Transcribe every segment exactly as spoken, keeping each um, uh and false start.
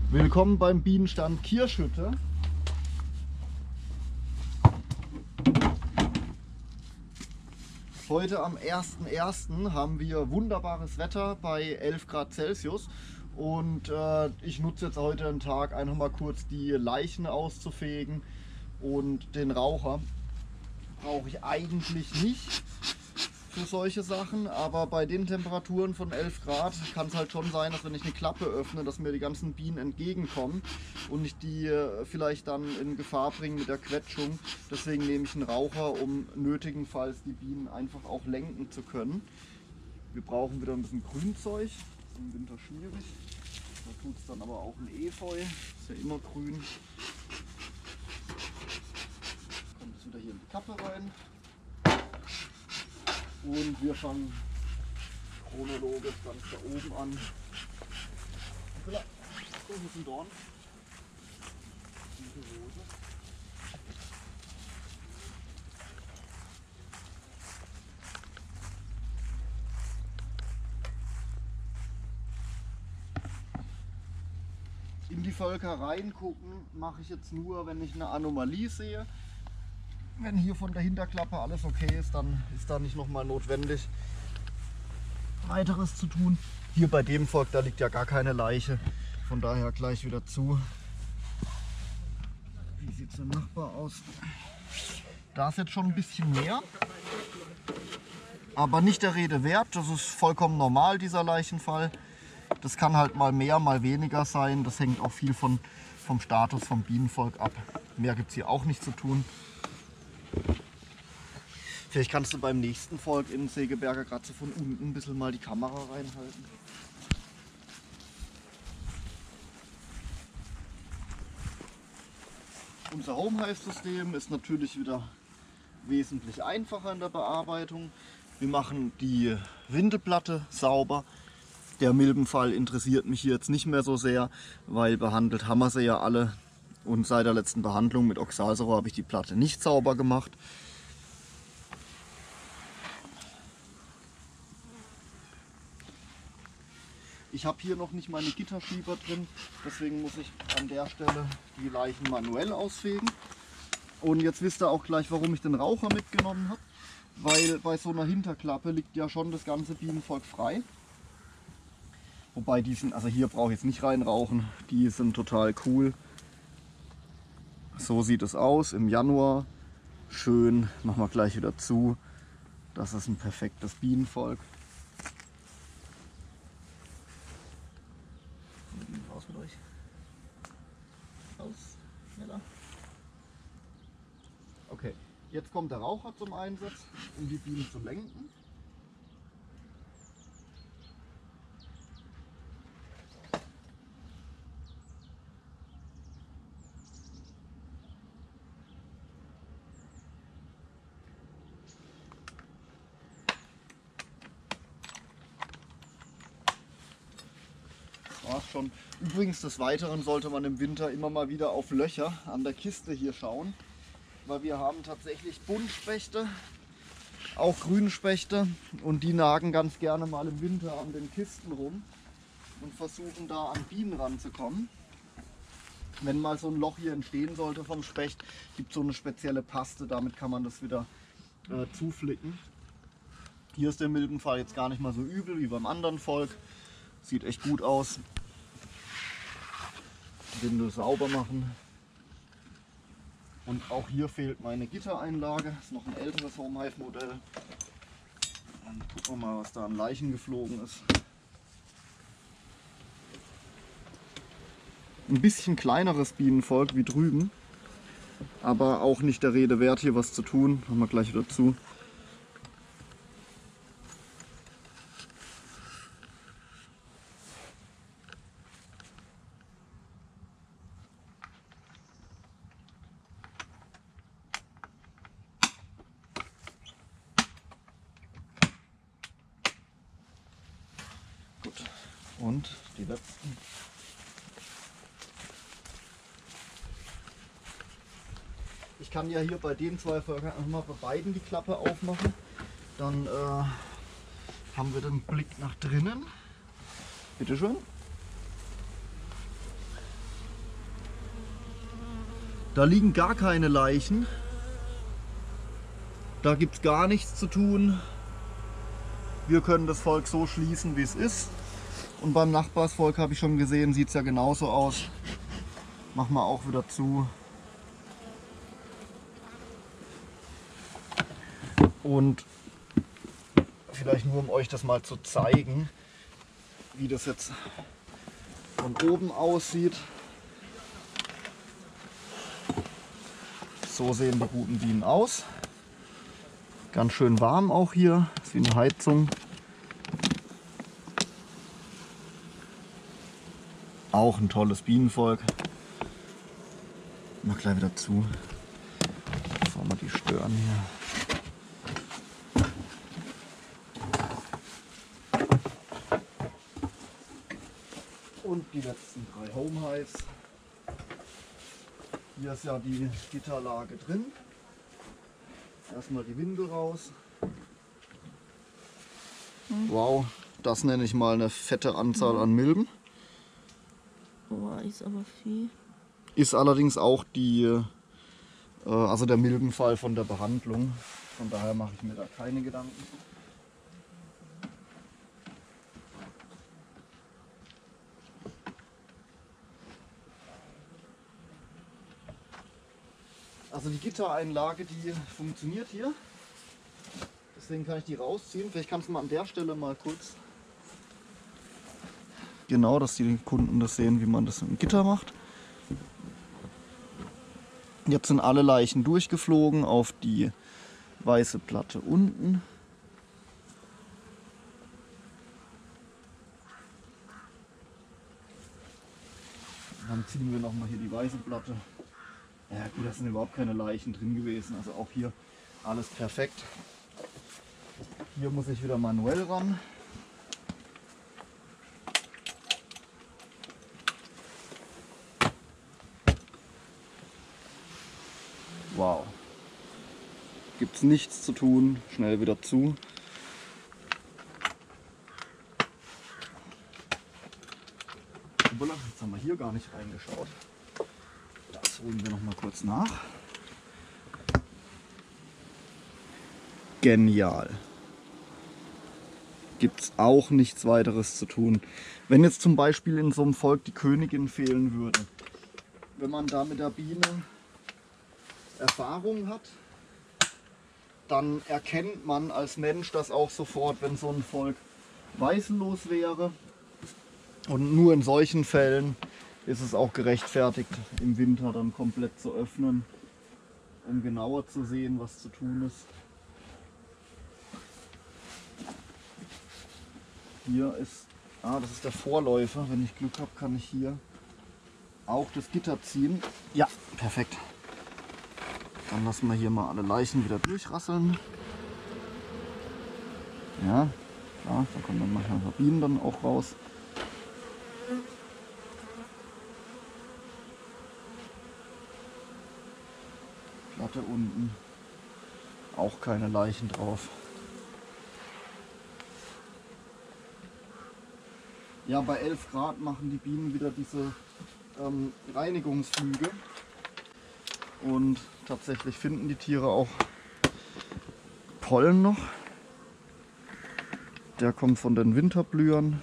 Willkommen beim Bienenstand Kirschhütte. Heute am ersten ersten haben wir wunderbares Wetter bei elf Grad Celsius und äh, ich nutze jetzt heute den Tag einfach mal kurz die Leichen auszufegen und den Raucher brauche ich eigentlich nicht für solche Sachen, aber bei den Temperaturen von elf Grad kann es halt schon sein, dass wenn ich eine Klappe öffne, dass mir die ganzen Bienen entgegenkommen und ich die äh, vielleicht dann in Gefahr bringe mit der Quetschung. Deswegen nehme ich einen Raucher, um nötigenfalls die Bienen einfach auch lenken zu können. Wir brauchen wieder ein bisschen Grünzeug, das ist im Winter schwierig. Da tut es dann aber auch ein Efeu, ist ja immer grün. Kommt es wieder hier in die Kappe rein. Und wir fangen chronologisch ganz da oben an. So, hier ist ein Dorn. Diese Rose. In die Völker reingucken mache ich jetzt nur, wenn ich eine Anomalie sehe. Wenn hier von der Hinterklappe alles okay ist, dann ist da nicht nochmal notwendig, weiteres zu tun. Hier bei dem Volk, da liegt ja gar keine Leiche, von daher gleich wieder zu. Wie sieht es im Nachbar aus? Da ist jetzt schon ein bisschen mehr, aber nicht der Rede wert. Das ist vollkommen normal, dieser Leichenfall. Das kann halt mal mehr, mal weniger sein. Das hängt auch viel von, vom Status vom Bienenvolk ab. Mehr gibt es hier auch nicht zu tun. Vielleicht kannst du beim nächsten Volk in Segeberger gerade so von unten ein bisschen mal die Kamera reinhalten. Unser Home-Hive-System ist natürlich wieder wesentlich einfacher in der Bearbeitung. Wir machen die Windelplatte sauber. Der Milbenfall interessiert mich hier jetzt nicht mehr so sehr, weil behandelt haben wir sie ja alle. Und seit der letzten Behandlung mit Oxalsäure habe ich die Platte nicht sauber gemacht. Ich habe hier noch nicht meine Gitterschieber drin, deswegen muss ich an der Stelle die Leichen manuell ausfegen. Und jetzt wisst ihr auch gleich, warum ich den Raucher mitgenommen habe. Weil bei so einer Hinterklappe liegt ja schon das ganze Bienenvolk frei. Wobei die sind, also hier brauche ich jetzt nicht reinrauchen, die sind total cool. So sieht es aus im Januar. Schön, machen wir gleich wieder zu. Das ist ein perfektes Bienenvolk. Raus mit euch. Raus, schneller. Okay, jetzt kommt der Raucher zum Einsatz, um die Bienen zu lenken. Schon. Übrigens des Weiteren sollte man im Winter immer mal wieder auf Löcher an der Kiste hier schauen, weil wir haben tatsächlich Buntspechte, auch Grünspechte, und die nagen ganz gerne mal im Winter an den Kisten rum und versuchen da an Bienen ranzukommen. Wenn mal so ein Loch hier entstehen sollte vom Specht, gibt es so eine spezielle Paste, damit kann man das wieder äh, zuflicken. Hier ist der Milbenfall jetzt gar nicht mal so übel wie beim anderen Volk, sieht echt gut aus. Windel sauber machen. Und auch hier fehlt meine Gittereinlage. Das ist noch ein älteres Home-Hive-Modell. Dann gucken wir mal, was da an Leichen geflogen ist. Ein bisschen kleineres Bienenvolk wie drüben, aber auch nicht der Rede wert, hier was zu tun. Machen wir gleich wieder zu. Und die letzten. Ich kann ja hier bei den zwei Völkern einfach mal bei beiden die Klappe aufmachen. Dann äh, haben wir den Blick nach drinnen. Bitte schön. Da liegen gar keine Leichen. Da gibt es gar nichts zu tun. Wir können das Volk so schließen, wie es ist. Und beim Nachbarsvolk habe ich schon gesehen, sieht es ja genauso aus. Machen wir auch wieder zu. Und vielleicht nur um euch das mal zu zeigen, wie das jetzt von oben aussieht. So sehen die guten Bienen aus. Ganz schön warm auch hier, ist wie eine Heizung. Auch ein tolles Bienenvolk. Mal gleich wieder zu, bevor wir die stören hier. Und die letzten drei Home Hives. Hier ist ja die Gitterlage drin. Erstmal die Windel raus. Wow, das nenne ich mal eine fette Anzahl an Milben. Boah, ist aber viel. Ist allerdings auch die, äh, also der Milbenfall von der Behandlung. Von daher mache ich mir da keine Gedanken. Also die Gittereinlage, die funktioniert hier. Deswegen kann ich die rausziehen. Vielleicht kannst du mal an der Stelle mal kurz. Genau, dass die Kunden das sehen, wie man das im Gitter macht. Jetzt sind alle Leichen durchgeflogen auf die weiße Platte unten. Dann ziehen wir nochmal hier die weiße Platte. Ja gut, da sind überhaupt keine Leichen drin gewesen, also auch hier alles perfekt. Hier muss ich wieder manuell ran. Wow. Gibt es nichts zu tun, schnell wieder zu. Jetzt haben wir hier gar nicht reingeschaut. Das holen wir noch mal kurz nach. Genial. Gibt es auch nichts weiteres zu tun. Wenn jetzt zum Beispiel in so einem Volk die Königin fehlen würde, wenn man da mit der Biene Erfahrung hat, dann erkennt man als Mensch das auch sofort, wenn so ein Volk weißenlos wäre. Und nur in solchen Fällen ist es auch gerechtfertigt, im Winter dann komplett zu öffnen, um genauer zu sehen, was zu tun ist. Hier ist, ah, das ist der Vorläufer. Wenn ich Glück habe, kann ich hier auch das Gitter ziehen. Ja, perfekt. Dann lassen wir hier mal alle Leichen wieder durchrasseln. Ja, klar, da kommen dann manchmal Bienen dann auch raus. Platte unten, auch keine Leichen drauf. Ja, bei elf Grad machen die Bienen wieder diese ähm, Reinigungsflüge und tatsächlich finden die Tiere auch Pollen noch. Der kommt von den Winterblühern.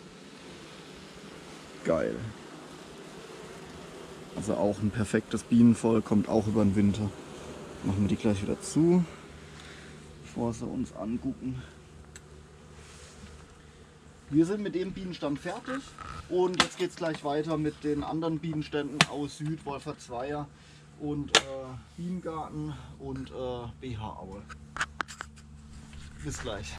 Geil. Also auch ein perfektes Bienenvolk, kommt auch über den Winter. Machen wir die gleich wieder zu, bevor sie uns angucken. Wir sind mit dem Bienenstand fertig und jetzt geht es gleich weiter mit den anderen Bienenständen aus Süd, Wolfertsweier und äh, Bienengarten und äh, B H Aue. Bis gleich.